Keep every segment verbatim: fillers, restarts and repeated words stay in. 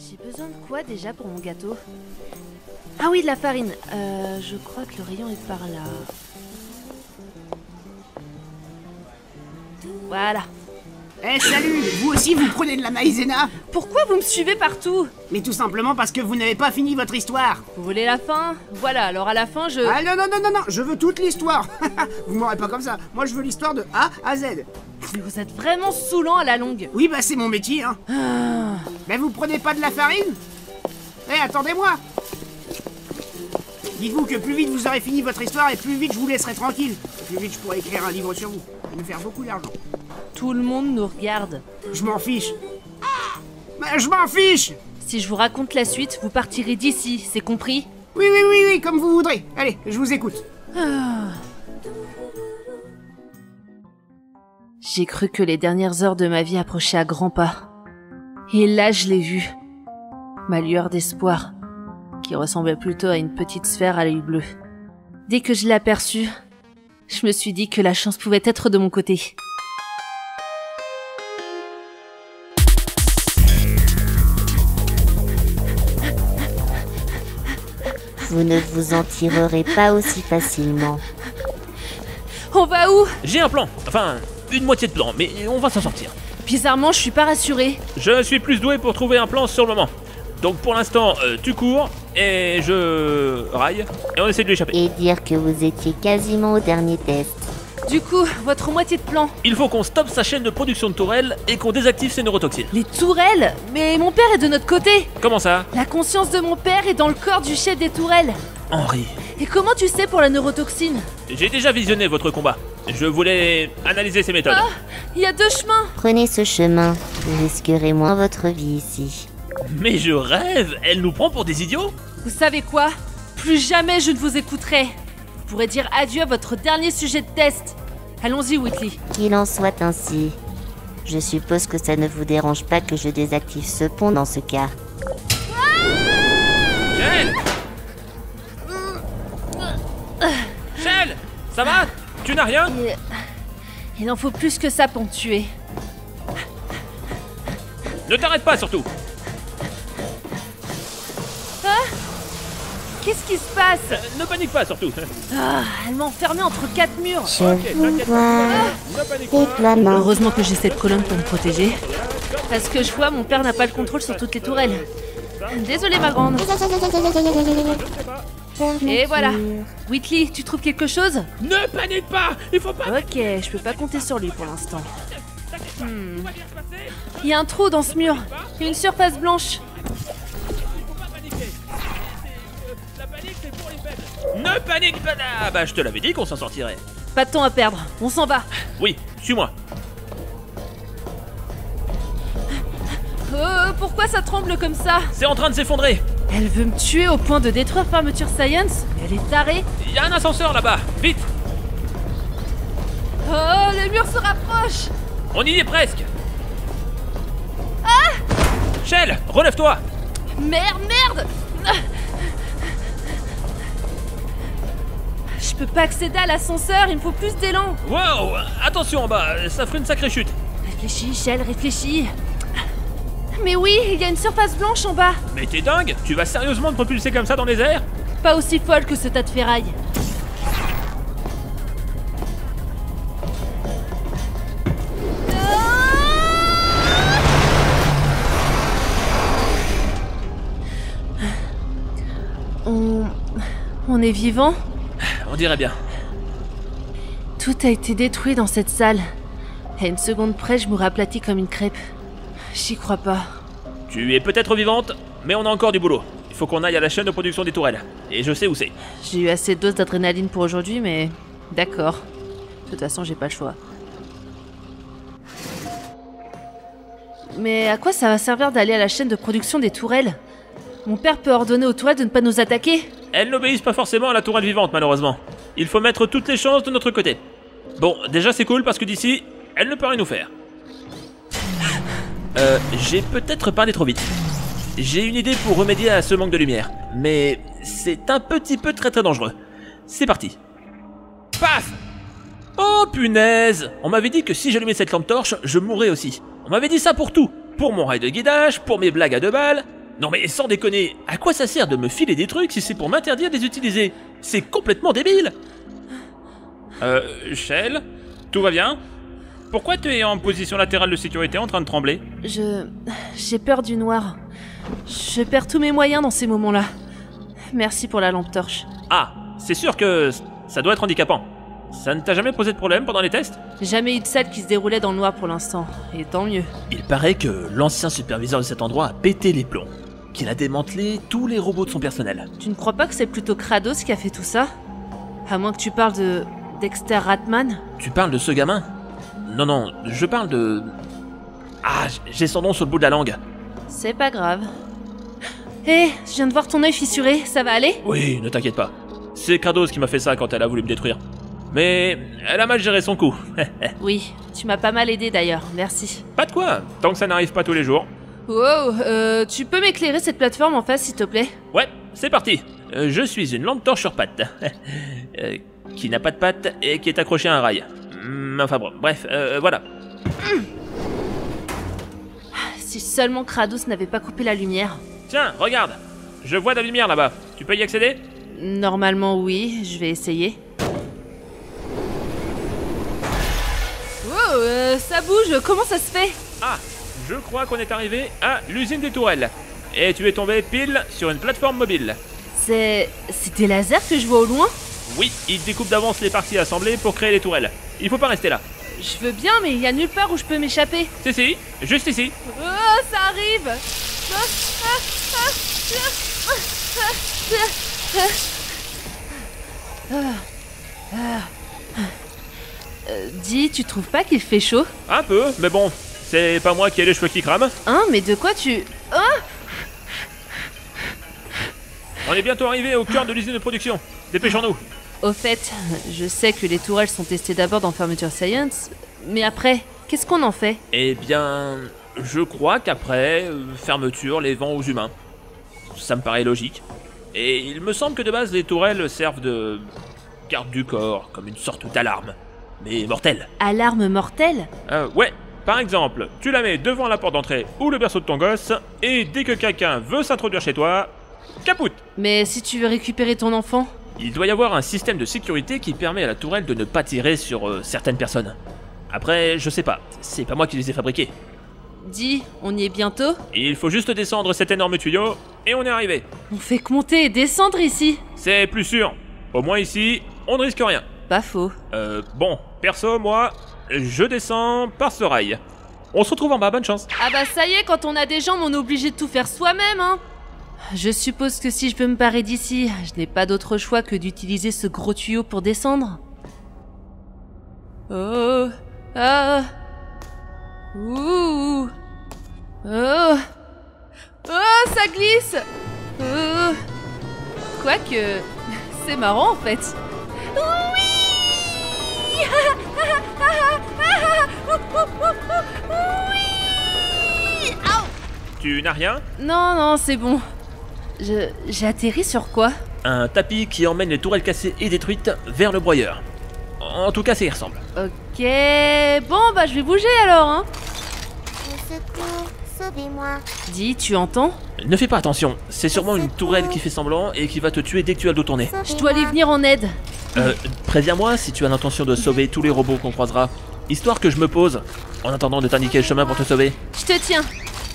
J'ai besoin de quoi déjà pour mon gâteau? Ah oui, de la farine. Euh, je crois que le rayon est par là. Voilà. Eh salut, vous aussi vous prenez de la maïzena? Pourquoi vous me suivez partout? Mais tout simplement parce que vous n'avez pas fini votre histoire. Vous voulez la fin? Voilà, alors à la fin je... Ah non, non, non, non, non, je veux toute l'histoire. Vous m'aurez pas comme ça. Moi je veux l'histoire de A à Z. Mais vous êtes vraiment saoulant à la longue. Oui, bah c'est mon métier, hein. Ah. Mais vous prenez pas de la farine? Eh, attendez-moi. Dites-vous que plus vite vous aurez fini votre histoire et plus vite je vous laisserai tranquille. Et plus vite je pourrai écrire un livre sur vous et me faire beaucoup d'argent. Tout le monde nous regarde. Je m'en fiche. Mais je m'en fiche. Si je vous raconte la suite, vous partirez d'ici, c'est compris? Oui, oui, oui, oui, comme vous voudrez. Allez, je vous écoute. Ah. J'ai cru que les dernières heures de ma vie approchaient à grands pas. Et là, je l'ai vu. Ma lueur d'espoir, qui ressemblait plutôt à une petite sphère à l'œil bleu. Dès que je l'ai aperçue, je me suis dit que la chance pouvait être de mon côté. Vous ne vous en tirerez pas aussi facilement. On va où? J'ai un plan, enfin, une moitié de plan, mais on va s'en sortir. Bizarrement, je suis pas rassurée. Je suis plus doué pour trouver un plan sur le moment. Donc pour l'instant, euh, tu cours, et je raille, et on essaie de lui échapper. Et dire que vous étiez quasiment au dernier test. Du coup, votre moitié de plan. Il faut qu'on stoppe sa chaîne de production de tourelles et qu'on désactive ses neurotoxines. Les tourelles? Mais mon père est de notre côté. Comment ça? La conscience de mon père est dans le corps du chef des tourelles. Henri. Et comment tu sais pour la neurotoxine? J'ai déjà visionné votre combat. Je voulais analyser ses méthodes. Ah, il y a deux chemins. Prenez ce chemin, vous risquerez moins votre vie ici. Mais je rêve, elle nous prend pour des idiots? Vous savez quoi? Plus jamais je ne vous écouterai. Vous pourrez dire adieu à votre dernier sujet de test. Allons-y, Whitley. Qu'il en soit ainsi. Je suppose que ça ne vous dérange pas que je désactive ce pont dans ce cas. Shell! Shell! Ça va? Tu n'as rien? Il... Il en faut plus que ça pour me tuer. Ne t'arrête pas surtout! Ah? Qu'est-ce qui se passe? Euh, ne panique pas surtout! Ah, elle m'a enfermée entre quatre murs. Je Ok, vous t'inquiète vois. pas. Ne panique pas. Déploiement. Heureusement que j'ai cette colonne pour me protéger. Parce que je vois, mon père n'a pas le contrôle sur toutes les tourelles. Désolée, ma grande. Et voilà. Whitley, tu trouves quelque chose? Ne panique pas! Il faut pas... Ok, je peux pas compter sur lui pour l'instant. Hmm. Il y a un trou dans ce mur. Il y a une surface blanche. Ne panique pas! Ah bah je te l'avais dit qu'on s'en sortirait. Pas de temps à perdre. On s'en va. Oui, suis-moi. Euh, pourquoi ça tremble comme ça? C'est en train de s'effondrer. Elle veut me tuer au point de détruire Fermeture Science? Elle est tarée. Il y a un ascenseur là-bas. Vite! Oh, les murs se rapprochent. On y est presque. Ah! Shell, relève-toi! Merde, merde. Je peux pas accéder à l'ascenseur, il me faut plus d'élan. Wow! Attention en bas, ça ferait une sacrée chute. Réfléchis, Shell, réfléchis. Mais oui, il y a une surface blanche en bas. Mais t'es dingue? Tu vas sérieusement te propulser comme ça dans les airs? Pas aussi folle que ce tas de ferraille. On... On est vivant? On dirait bien. Tout a été détruit dans cette salle. À une seconde près, je me aplatis comme une crêpe. J'y crois pas. Tu es peut-être vivante, mais on a encore du boulot. Il faut qu'on aille à la chaîne de production des tourelles. Et je sais où c'est. J'ai eu assez de doses d'adrénaline pour aujourd'hui, mais... D'accord. De toute façon, j'ai pas le choix. Mais à quoi ça va servir d'aller à la chaîne de production des tourelles? Mon père peut ordonner aux tourelles de ne pas nous attaquer? Elles n'obéissent pas forcément à la tourelle vivante, malheureusement. Il faut mettre toutes les chances de notre côté. Bon, déjà c'est cool parce que d'ici, elle ne peut rien nous faire. Euh, j'ai peut-être parlé trop vite. J'ai une idée pour remédier à ce manque de lumière, mais c'est un petit peu très très dangereux. C'est parti. Paf! Oh punaise! On m'avait dit que si j'allumais cette lampe torche, je mourrais aussi. On m'avait dit ça pour tout. Pour mon rail de guidage, pour mes blagues à deux balles. Non mais sans déconner, à quoi ça sert de me filer des trucs si c'est pour m'interdire de les utiliser? C'est complètement débile. Euh, Shell, tout va bien? Pourquoi tu es en position latérale de sécurité en train de trembler? Je... j'ai peur du noir. Je perds tous mes moyens dans ces moments-là. Merci pour la lampe torche. Ah, c'est sûr que ça doit être handicapant. Ça ne t'a jamais posé de problème pendant les tests? Jamais eu de salle qui se déroulait dans le noir pour l'instant, et tant mieux. Il paraît que l'ancien superviseur de cet endroit a pété les plombs, qu'il a démantelé tous les robots de son personnel. Tu ne crois pas que c'est plutôt Kratos qui a fait tout ça? À moins que tu parles de... Dexter Ratman? Tu parles de ce gamin? Non, non, je parle de... Ah, j'ai son nom sur le bout de la langue. C'est pas grave. Hé, je viens de voir ton œil fissuré, ça va aller? Oui, ne t'inquiète pas. C'est Kratos qui m'a fait ça quand elle a voulu me détruire. Mais elle a mal géré son coup. Oui, tu m'as pas mal aidé d'ailleurs, merci. Pas de quoi, tant que ça n'arrive pas tous les jours. Wow, euh, tu peux m'éclairer cette plateforme en face s'il te plaît? Ouais, c'est parti. Euh, je suis une lampe torche sur pattes. euh, qui n'a pas de pattes et qui est accrochée à un rail. Hum, enfin bon, bref, euh, voilà. Si seulement Kratos n'avait pas coupé la lumière. Tiens, regarde. Je vois de la lumière là-bas. Tu peux y accéder? Normalement oui, je vais essayer. Wow, euh, ça bouge, comment ça se fait? Ah, je crois qu'on est arrivé à l'usine des tourelles. Et tu es tombé pile sur une plateforme mobile. C'est... c'est des lasers que je vois au loin? Oui, ils découpent d'avance les parties assemblées pour créer les tourelles. Il faut pas rester là. Je veux bien, mais il y a nulle part où je peux m'échapper. Si, si, juste ici. Oh, ça arrive. Ah, ah, ah, ah, ah, ah, ah. Euh, dis, tu trouves pas qu'il fait chaud? Un peu, mais bon, c'est pas moi qui ai les cheveux qui crament. Hein, mais de quoi tu... Ah! On est bientôt arrivé au cœur de l'usine de production. Dépêchons-nous. Au fait, je sais que les tourelles sont testées d'abord dans Fermeture Science, mais après, qu'est-ce qu'on en fait? Eh bien, je crois qu'après, euh, fermeture les vend aux humains. Ça me paraît logique. Et il me semble que de base, les tourelles servent de garde du corps, comme une sorte d'alarme, mais mortelle. Alarme mortelle? Euh, ouais, par exemple, tu la mets devant la porte d'entrée ou le berceau de ton gosse, et dès que quelqu'un veut s'introduire chez toi, capoute. Mais si tu veux récupérer ton enfant? Il doit y avoir un système de sécurité qui permet à la tourelle de ne pas tirer sur euh, certaines personnes. Après, je sais pas, c'est pas moi qui les ai fabriqués. Dis, on y est bientôt? Il faut juste descendre cet énorme tuyau, et on est arrivé. On fait que monter et descendre ici. C'est plus sûr. Au moins ici, on ne risque rien. Pas faux. Euh, bon, perso, moi, je descends par ce rail. On se retrouve en bas, bonne chance. Ah bah ça y est, quand on a des jambes, on est obligé de tout faire soi-même, hein. Je suppose que si je veux me barrer d'ici, je n'ai pas d'autre choix que d'utiliser ce gros tuyau pour descendre. Oh, ah, ouh, oh, oh, ça glisse. Oh. Quoique, c'est marrant en fait. Oui. Oui. Aouh. Tu n'as rien? Non, non, c'est bon. Je... J'ai atterri sur quoi? Un tapis qui emmène les tourelles cassées et détruites vers le broyeur. En tout cas, ça y ressemble. Ok... Bon, bah je vais bouger alors, hein. Au secours, sauvez-moi. Dis, tu entends? Ne fais pas attention, c'est sûrement une tourelle qui fait semblant et qui va te tuer dès que tu as le dos tourné. Je dois aller venir en aide. Euh, préviens-moi si tu as l'intention de sauver tous les robots qu'on croisera, histoire que je me pose, en attendant de t'indiquer le chemin pour te sauver. Je te tiens.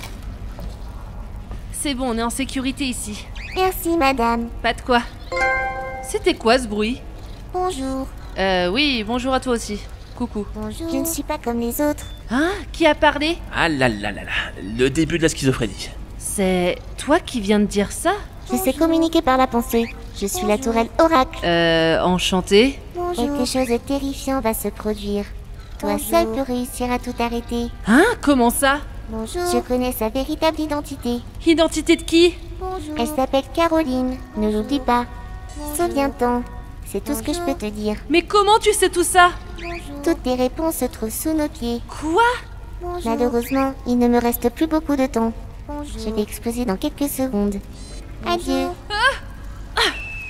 C'est bon, on est en sécurité ici. Merci, madame. Pas de quoi. C'était quoi ce bruit? Bonjour. Euh, oui, bonjour à toi aussi. Coucou. Bonjour. Je ne suis pas comme les autres. Hein? Qui a parlé? Ah là là là là, le début de la schizophrénie. C'est toi qui viens de dire ça? Je sais communiquer par la pensée. Je suis la tourelle Oracle. Euh, enchanté. Quelque chose de terrifiant va se produire. Toi seul peux réussir à tout arrêter. Hein? Comment ça? Bonjour. Je connais sa véritable identité. Identité de qui? Bonjour. Elle s'appelle Caroline. Ne l'oublie pas. Souviens-t'en. C'est tout ce que je peux te dire. Mais comment tu sais tout ça? Toutes tes réponses se trouvent sous nos pieds. Quoi? Malheureusement, il ne me reste plus beaucoup de temps. Je vais exploser dans quelques secondes. Adieu. Ah!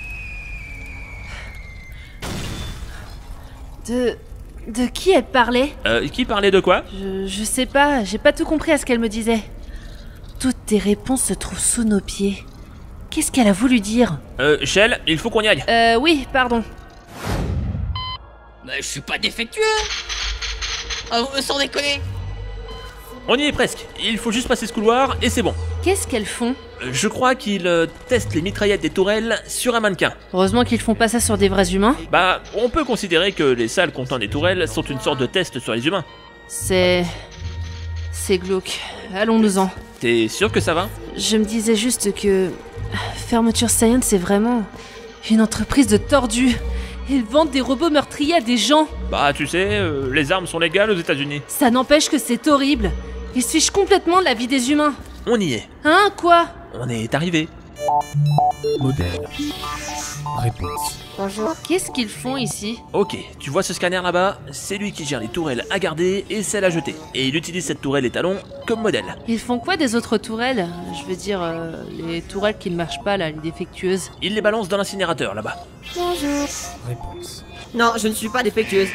De... De qui elle parlait? Euh, qui parlait de quoi? Je, je sais pas, j'ai pas tout compris à ce qu'elle me disait. Toutes tes réponses se trouvent sous nos pieds. Qu'est-ce qu'elle a voulu dire? Euh, Shell, il faut qu'on y aille. Euh, oui, pardon. Bah, je suis pas défectueux. Ah, vous me sans déconner. On y est presque. Il faut juste passer ce couloir et c'est bon. Qu'est-ce qu'elles font? Euh, Je crois qu'ils euh, testent les mitraillettes des tourelles sur un mannequin. Heureusement qu'ils font pas ça sur des vrais humains. Bah, on peut considérer que les salles contenant des tourelles sont une sorte de test sur les humains. C'est... C'est glauque. Allons-nous-en. T'es sûr que ça va? Je me disais juste que... Fermeture Science, c'est vraiment... une entreprise de tordus. Ils vendent des robots meurtriers à des gens. Bah, tu sais, euh, les armes sont légales aux États-Unis. Ça n'empêche que c'est horrible. Ils se fichent complètement de la vie des humains. On y est. Hein, quoi? On est arrivé. Modèle. Réponse. Bonjour. Qu'est-ce qu'ils font ici? Ok, tu vois ce scanner là-bas? C'est lui qui gère les tourelles à garder et celles à jeter. Et il utilise cette tourelle étalon comme modèle. Ils font quoi des autres tourelles? Je veux dire, euh, les tourelles qui ne marchent pas, là, les défectueuses. Il les balance dans l'incinérateur là-bas. Bonjour. Réponse. Non, je ne suis pas défectueuse.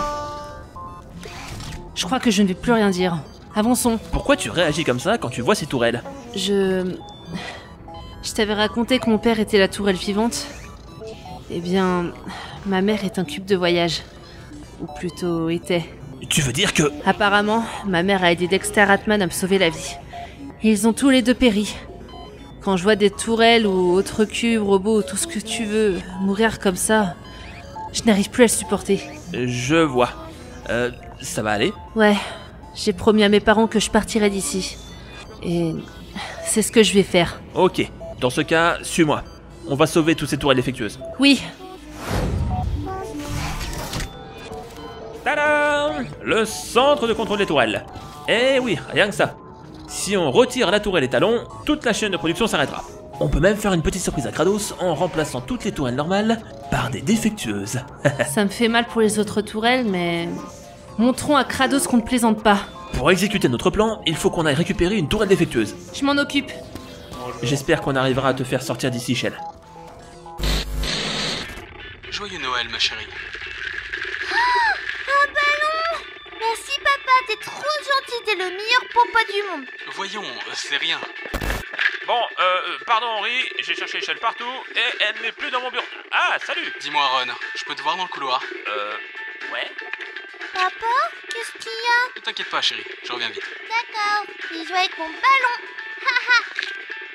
Je crois que je ne vais plus rien dire. Avançons. Pourquoi tu réagis comme ça quand tu vois ces tourelles? Je... Je t'avais raconté que mon père était la tourelle vivante. Eh bien, ma mère est un cube de voyage. Ou plutôt était. Tu veux dire que... Apparemment, ma mère a aidé Dexter Atman à me sauver la vie. Et ils ont tous les deux péri. Quand je vois des tourelles ou autres cubes, robots, tout ce que tu veux, mourir comme ça, je n'arrive plus à le supporter. Je vois. Euh, ça va aller? Ouais, j'ai promis à mes parents que je partirais d'ici. Et c'est ce que je vais faire. Ok, dans ce cas, suis-moi. On va sauver toutes ces tourelles défectueuses. Oui, Tadam! Le centre de contrôle des tourelles. Eh oui, rien que ça. Si on retire la tourelle étalon, toute la chaîne de production s'arrêtera. On peut même faire une petite surprise à Kratos en remplaçant toutes les tourelles normales par des défectueuses. ça me fait mal pour les autres tourelles, mais... Montrons à Kratos qu'on ne plaisante pas. Pour exécuter notre plan, il faut qu'on aille récupérer une tourelle défectueuse. Je m'en occupe. J'espère qu'on arrivera à te faire sortir d'ici, Shell. Joyeux Noël, ma chérie. Un ballon! Merci papa, t'es trop gentil, t'es le meilleur papa du monde. Voyons, c'est rien. Bon, euh, pardon Henri, j'ai cherché Shell partout et elle n'est plus dans mon bureau. Ah, salut! Dis-moi, Ron, je peux te voir dans le couloir? Euh, ouais? Papa, qu'est-ce qu'il y a? Ne t'inquiète pas, chérie, je reviens vite. D'accord, je joue avec mon ballon. Haha.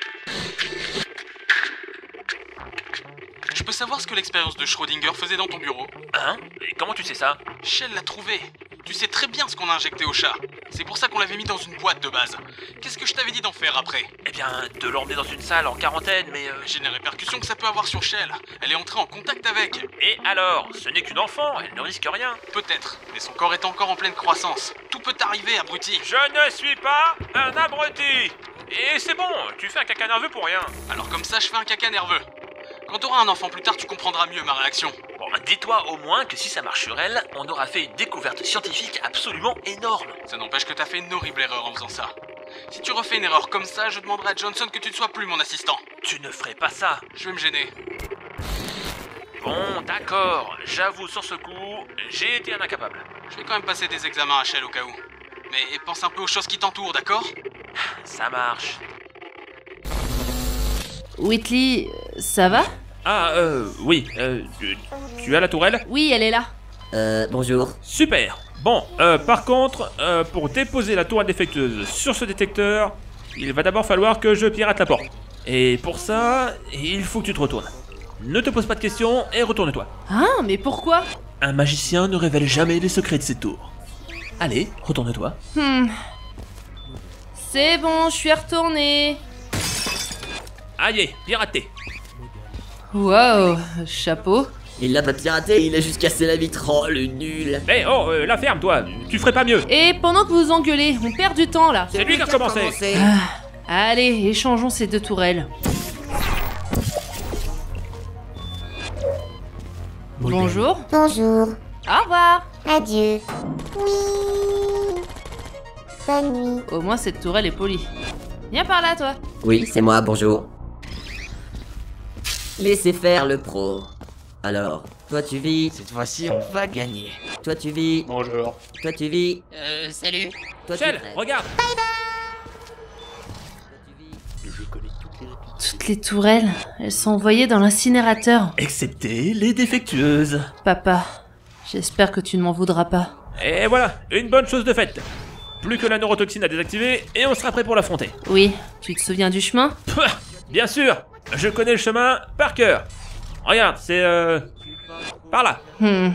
Je peux savoir ce que l'expérience de Schrödinger faisait dans ton bureau? Hein? Et comment tu sais ça? Shell l'a trouvé. Tu sais très bien ce qu'on a injecté au chat. C'est pour ça qu'on l'avait mis dans une boîte de base. Qu'est-ce que je t'avais dit d'en faire après? Eh bien, de l'emmener dans une salle en quarantaine, mais... Euh... J'ai les répercussions que ça peut avoir sur Shell. Elle est entrée en contact avec. Et alors? Ce n'est qu'une enfant, elle ne risque rien. Peut-être, mais son corps est encore en pleine croissance. Tout peut arriver, abruti. Je ne suis pas un abruti. Et c'est bon, tu fais un caca nerveux pour rien. Alors comme ça, je fais un caca nerveux. Quand t'auras un enfant plus tard, tu comprendras mieux ma réaction. Bon, dis-toi au moins que si ça marche sur elle, on aura fait une découverte scientifique absolument énorme. Ça n'empêche que t'as fait une horrible erreur en faisant ça. Si tu refais une erreur comme ça, je demanderai à Johnson que tu ne sois plus mon assistant. Tu ne ferais pas ça. Je vais me gêner. Bon, d'accord, j'avoue sur ce coup, j'ai été un incapable. Je vais quand même passer des examens à Shell au cas où. Mais pense un peu aux choses qui t'entourent, d'accord? Ça marche. Whitley, ça va? Ah, euh, oui, euh, tu, tu as la tourelle? Oui, elle est là. Euh, bonjour. Super. Bon, euh, par contre, euh, pour déposer la tourelle défectueuse sur ce détecteur, il va d'abord falloir que je pirate la porte. Et pour ça, il faut que tu te retournes. Ne te pose pas de questions et retourne-toi. Hein, mais pourquoi? Un magicien ne révèle jamais les secrets de ses tours. Allez, retourne-toi. Hmm. C'est bon, je suis retournée. Aïe, piraté. Wow, chapeau. Il l'a pas piraté, il a juste cassé la vitre. Oh, le nul. Eh oh, euh, la ferme, toi, tu ferais pas mieux. Et pendant que vous engueulez, on perd du temps là. C'est lui qui a recommencé. Ah, allez, échangeons ces deux tourelles. Modèle. Bonjour. Bonjour. Au revoir. Adieu. Oui. Bonne nuit. Au moins cette tourelle est polie. Viens par là, toi. Oui, c'est moi, bonjour. Laissez faire le pro. Alors, toi tu vis. Cette fois-ci, on va gagner. Toi tu vis. Bonjour. Toi tu vis. Euh, salut. Toi Shell, tu crèves. regarde. Toutes les tourelles, elles sont envoyées dans l'incinérateur. Excepté les défectueuses. Papa, j'espère que tu ne m'en voudras pas. Et voilà, une bonne chose de faite. Plus que la neurotoxine à désactiver et on sera prêt pour l'affronter. Oui, tu te souviens du chemin? Pouah, bien sûr, je connais le chemin par cœur. Regarde, c'est euh... par là. Hmm.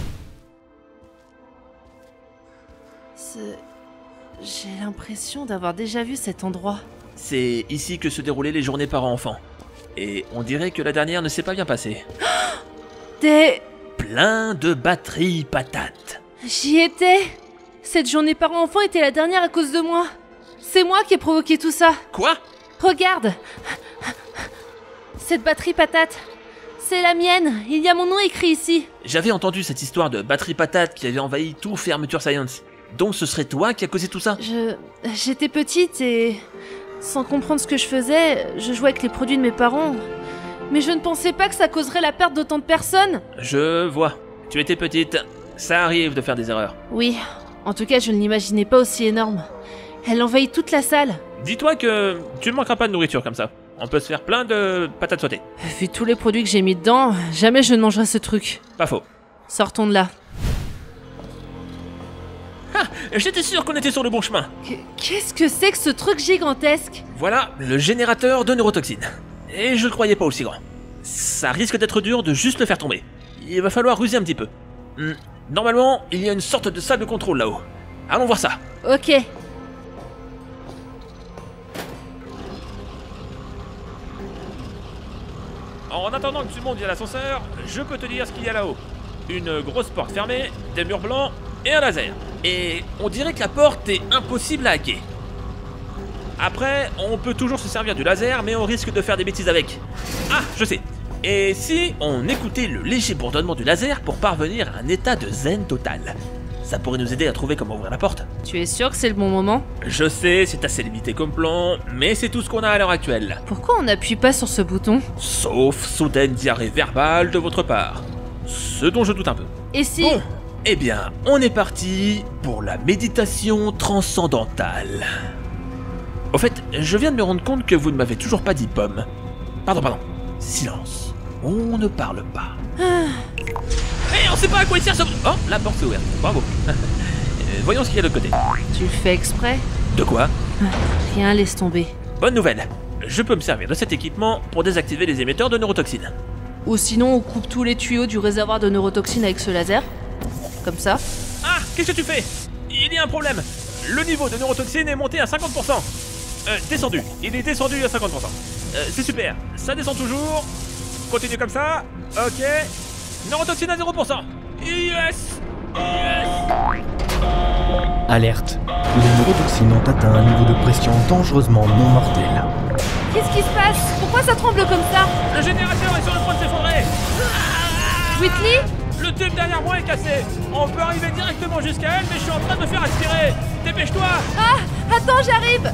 C'est... J'ai l'impression d'avoir déjà vu cet endroit. C'est ici que se déroulaient les journées parents-enfants. Et on dirait que la dernière ne s'est pas bien passée. Des... Plein de batteries patates. J'y étais. Cette journée parents-enfants était la dernière à cause de moi. C'est moi qui ai provoqué tout ça. Quoi? Regarde. Cette batterie patate. C'est la mienne. Il y a mon nom écrit ici. J'avais entendu cette histoire de batterie patate qui avait envahi tout Fermeture Science. Donc ce serait toi qui a causé tout ça? Je... J'étais petite et... Sans comprendre ce que je faisais, je jouais avec les produits de mes parents. Mais je ne pensais pas que ça causerait la perte d'autant de personnes. Je vois. Tu étais petite. Ça arrive de faire des erreurs. Oui. En tout cas, je ne l'imaginais pas aussi énorme. Elle envahit toute la salle. Dis-toi que tu ne manqueras pas de nourriture comme ça. On peut se faire plein de patates sautées. Vu tous les produits que j'ai mis dedans, jamais je ne mangerai ce truc. Pas faux. Sortons de là. Ah, j'étais sûr qu'on était sur le bon chemin. Qu'est-ce que c'est que ce truc gigantesque? Voilà le générateur de neurotoxine. Et je le croyais pas aussi grand. Ça risque d'être dur de juste le faire tomber. Il va falloir ruser un petit peu. Hmm. Normalement, il y a une sorte de salle de contrôle là-haut. Allons voir ça. Ok. En attendant que tu montes via l'ascenseur, je peux te dire ce qu'il y a là-haut. Une grosse porte fermée, des murs blancs et un laser. Et on dirait que la porte est impossible à hacker. Après, on peut toujours se servir du laser, mais on risque de faire des bêtises avec. Ah, je sais. Et si on écoutait le léger bourdonnement du laser pour parvenir à un état de zen total? Ça pourrait nous aider à trouver comment ouvrir la porte. Tu es sûr que c'est le bon moment? Je sais, c'est assez limité comme plan, mais c'est tout ce qu'on a à l'heure actuelle. Pourquoi on n'appuie pas sur ce bouton? Sauf soudaine diarrhée verbale de votre part. Ce dont je doute un peu. Et si... Bon, eh bien, on est parti pour la méditation transcendantale. Au fait, je viens de me rendre compte que vous ne m'avez toujours pas dit pomme. Pardon, pardon. Silence. On ne parle pas. Hé, hey, on sait pas à quoi il sert ce... Oh, la porte s'est ouverte. Bravo. euh, voyons ce qu'il y a de l'autre côté. Tu le fais exprès? De quoi? Rien, laisse tomber. Bonne nouvelle. Je peux me servir de cet équipement pour désactiver les émetteurs de neurotoxine. Ou sinon, on coupe tous les tuyaux du réservoir de neurotoxine avec ce laser. Comme ça. Ah, qu'est-ce que tu fais? Il y a un problème. Le niveau de neurotoxine est monté à cinquante pour cent. Euh, descendu. Il est descendu à cinquante pour cent. Euh, c'est super. Ça descend toujours. Continue comme ça. Ok. Neurotoxine à zéro pour cent. Yes. Yes. Alerte. Les neurotoxines ont atteint un niveau de pression dangereusement non mortel. Qu'est-ce qui se passe? Pourquoi ça tremble comme ça? Le générateur est sur le point de s'effondrer. Whitley? Le tube derrière moi est cassé. On peut arriver directement jusqu'à elle, mais je suis en train de me faire aspirer. Dépêche-toi. Ah! Attends, j'arrive!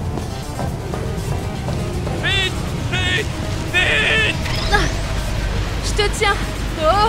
Vite, vite, vite. Ah, je te tiens. Oh!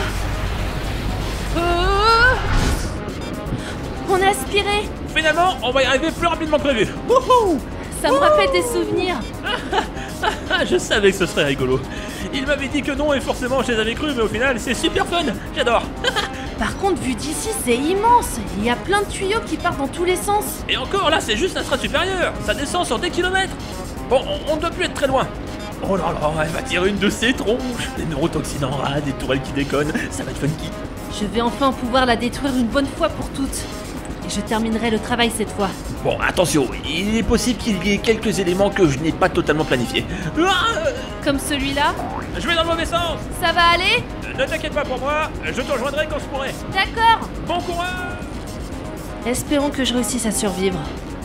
Oh! On a aspiré. Finalement, on va y arriver plus rapidement que prévu. Wouhou! Ça me rappelle des souvenirs. Je savais que ce serait rigolo. Il m'avait dit que non et forcément je les avais cru, mais au final c'est super fun. J'adore. Par contre, vu d'ici, c'est immense. Il y a plein de tuyaux qui partent dans tous les sens. Et encore là, c'est juste la strate supérieure. Ça descend sur des kilomètres. Bon, on, on ne doit plus être très loin. Oh là là, elle va tirer une de ses tronches. Des neurotoxines en rade, des tourelles qui déconnent. Ça va être funky. Je vais enfin pouvoir la détruire une bonne fois pour toutes. Et je terminerai le travail cette fois. Bon, attention, il est possible qu'il y ait quelques éléments que je n'ai pas totalement planifiés. Ah, Comme celui-là. je vais dans le mauvais sens. Ça va aller? Ne t'inquiète pas pour moi, je te rejoindrai quand je pourrai. D'accord. Bon courage. Espérons que je réussisse à survivre.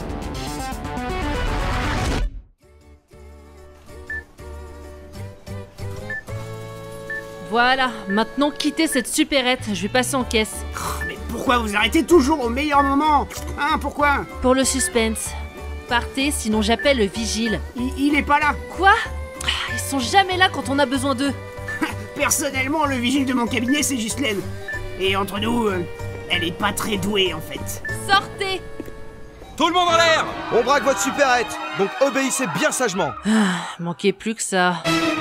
Voilà, maintenant quittez cette supérette, je vais passer en caisse. Oh, mais pourquoi vous arrêtez toujours au meilleur moment? Hein, pourquoi? Pour le suspense. Partez, sinon j'appelle le vigile. il, il est pas là. Quoi? Ah, ils sont jamais là quand on a besoin d'eux. Personnellement, le vigile de mon cabinet, c'est Ghislaine. Et entre nous, euh, elle est pas très douée, en fait. Sortez! Tout le monde en l'air! On braque votre supérette, donc obéissez bien sagement. Ah, manquait plus que ça.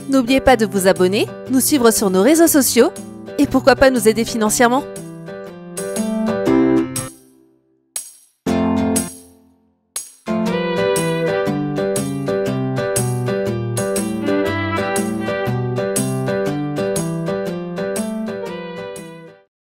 N'oubliez pas de vous abonner, nous suivre sur nos réseaux sociaux et pourquoi pas nous aider financièrement.